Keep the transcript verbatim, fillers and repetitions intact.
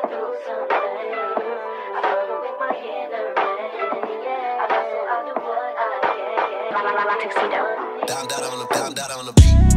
through some things. I struggle with my inner man. Yeah, I hustle, I do what I can. Tuxedo. Down, down on the, down, down on the beat.